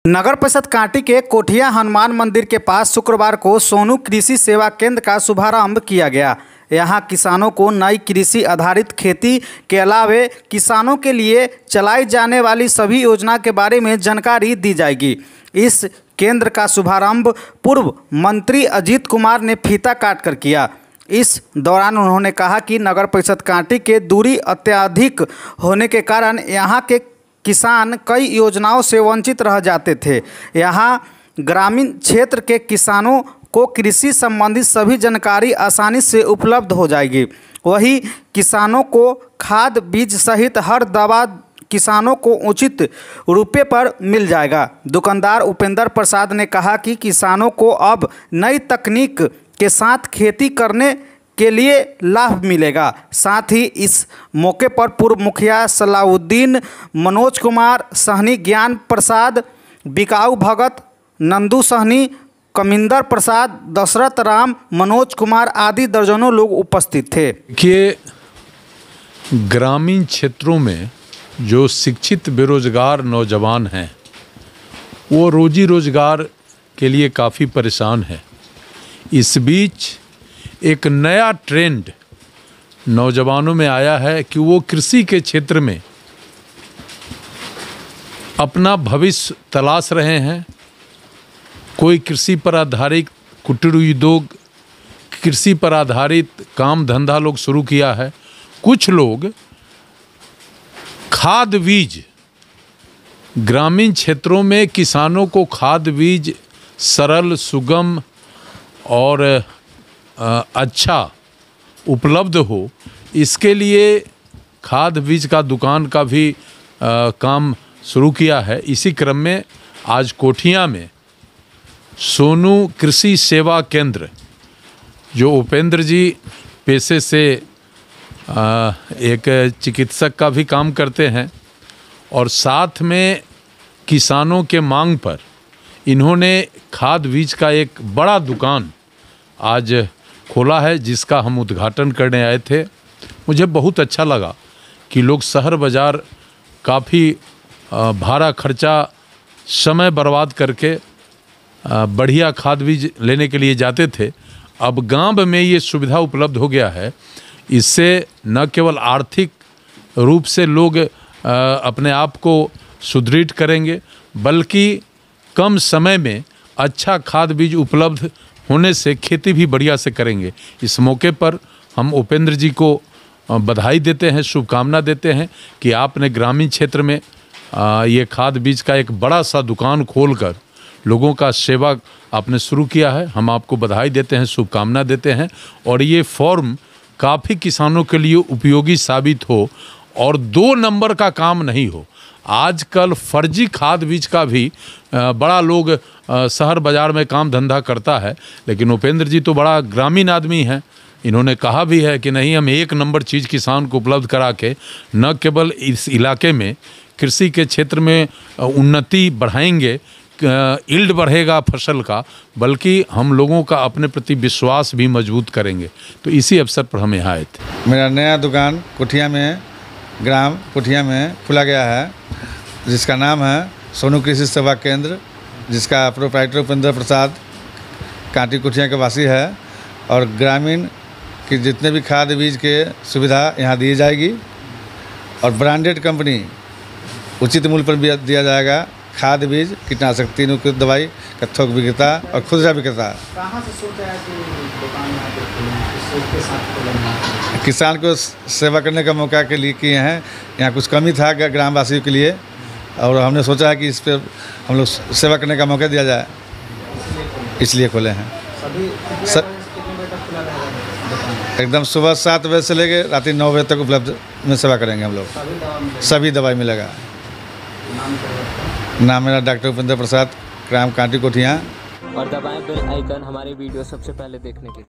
नगर परिषद कांटी के कोठिया हनुमान मंदिर के पास शुक्रवार को सोनू कृषि सेवा केंद्र का शुभारंभ किया गया। यहां किसानों को नई कृषि आधारित खेती के अलावे किसानों के लिए चलाई जाने वाली सभी योजना के बारे में जानकारी दी जाएगी। इस केंद्र का शुभारंभ पूर्व मंत्री अजीत कुमार ने फीता काटकर किया। इस दौरान उन्होंने कहा कि नगर परिषद कांटी के दूरी अत्यधिक होने के कारण यहाँ के किसान कई योजनाओं से वंचित रह जाते थे। यहाँ ग्रामीण क्षेत्र के किसानों को कृषि संबंधित सभी जानकारी आसानी से उपलब्ध हो जाएगी। वहीं किसानों को खाद बीज सहित हर दवा किसानों को उचित रुपये पर मिल जाएगा। दुकानदार उपेंद्र प्रसाद ने कहा कि किसानों को अब नई तकनीक के साथ खेती करने के लिए लाभ मिलेगा। साथ ही इस मौके पर पूर्व मुखिया सलाउद्दीन, मनोज कुमार सहनी, ज्ञान प्रसाद, बिकाऊ भगत, नंदू सहनी, कमिंदर प्रसाद, दशरथ राम, मनोज कुमार आदि दर्जनों लोग उपस्थित थे। कि ग्रामीण क्षेत्रों में जो शिक्षित बेरोजगार नौजवान हैं वो रोजी रोजगार के लिए काफ़ी परेशान है। इस बीच एक नया ट्रेंड नौजवानों में आया है कि वो कृषि के क्षेत्र में अपना भविष्य तलाश रहे हैं। कोई कृषि पर आधारित कुटीर उद्योग, कृषि पर आधारित काम धंधा लोग शुरू किया है। कुछ लोग खाद बीज, ग्रामीण क्षेत्रों में किसानों को खाद बीज सरल, सुगम और अच्छा उपलब्ध हो, इसके लिए खाद बीज का दुकान का भी काम शुरू किया है। इसी क्रम में आज कोठिया में सोनू कृषि सेवा केंद्र, जो उपेंद्र जी पेशे से एक चिकित्सक का भी काम करते हैं और साथ में किसानों के मांग पर इन्होंने खाद बीज का एक बड़ा दुकान आज खोला है, जिसका हम उद्घाटन करने आए थे। मुझे बहुत अच्छा लगा कि लोग शहर बाज़ार काफ़ी भाड़ा खर्चा, समय बर्बाद करके बढ़िया खाद बीज लेने के लिए जाते थे। अब गांव में ये सुविधा उपलब्ध हो गया है। इससे न केवल आर्थिक रूप से लोग अपने आप को सुदृढ़ करेंगे, बल्कि कम समय में अच्छा खाद बीज उपलब्ध होने से खेती भी बढ़िया से करेंगे। इस मौके पर हम उपेंद्र जी को बधाई देते हैं, शुभकामना देते हैं कि आपने ग्रामीण क्षेत्र में ये खाद बीज का एक बड़ा सा दुकान खोलकर लोगों का सेवा आपने शुरू किया है। हम आपको बधाई देते हैं, शुभकामना देते हैं और ये फॉर्म काफ़ी किसानों के लिए उपयोगी साबित हो और 2 नंबर का काम नहीं हो। आजकल फर्जी खाद बीज का भी बड़ा लोग शहर बाज़ार में काम धंधा करता है, लेकिन उपेंद्र जी तो बड़ा ग्रामीण आदमी हैं। इन्होंने कहा भी है कि नहीं, हम 1 नंबर चीज़ किसान को उपलब्ध करा के न केवल इस इलाके में कृषि के क्षेत्र में उन्नति बढ़ाएंगे, यील्ड बढ़ेगा फसल का, बल्कि हम लोगों का अपने प्रति विश्वास भी मजबूत करेंगे। तो इसी अवसर पर हम यहाँ आए थे। मेरा नया दुकान कोठिया में, ग्राम कोठिया में खुला गया है, जिसका नाम है सोनू कृषि सेवा केंद्र, जिसका प्रोप्राइटर उपेंद्र प्रसाद कांटी कोठिया के वासी है और ग्रामीण की जितने भी खाद बीज के सुविधा यहाँ दी जाएगी और ब्रांडेड कंपनी उचित मूल्य पर भी दिया जाएगा। खाद बीज, कीटनाशक, तीनों की दवाई का थोक विक्रेता और खुदरा विक्रेता। कहाँ से सोचा है कि दुकान यहाँ पे खोलें, इसके साथ खोलें? किसान को सेवा करने का मौका के लिए किए हैं। यहाँ कुछ कमी था ग्रामवासियों के लिए और हमने सोचा है कि इस पर हम लोग सेवा करने का मौका दिया जाए, इसलिए खोले हैं। एकदम सुबह 7 बजे से लेकर रात 9 बजे तक उपलब्ध में सेवा करेंगे हम लोग। सभी दवाई मिलेगा। नाम मेरा डॉक्टर उपेंद्र प्रसाद, ग्राम कांटी कोठिया। और दबाएं बेल आइकन हमारे वीडियो सबसे पहले देखने के लिए।